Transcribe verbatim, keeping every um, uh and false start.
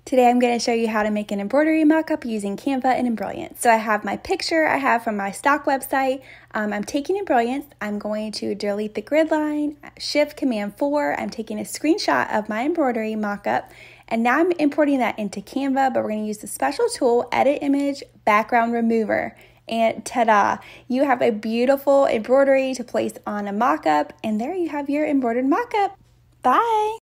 Today I'm going to show you how to make an embroidery mock-up using Canva and Embrilliance. So I have my picture I have from my stock website. Um, I'm taking Embrilliance. I'm going to delete the grid line, Shift Command four. I'm taking a screenshot of my embroidery mock-up, and now I'm importing that into Canva, but we're going to use the special tool, Edit Image Background Remover. And ta-da! You have a beautiful embroidery to place on a mock-up, and there you have your embroidered mock-up. Bye!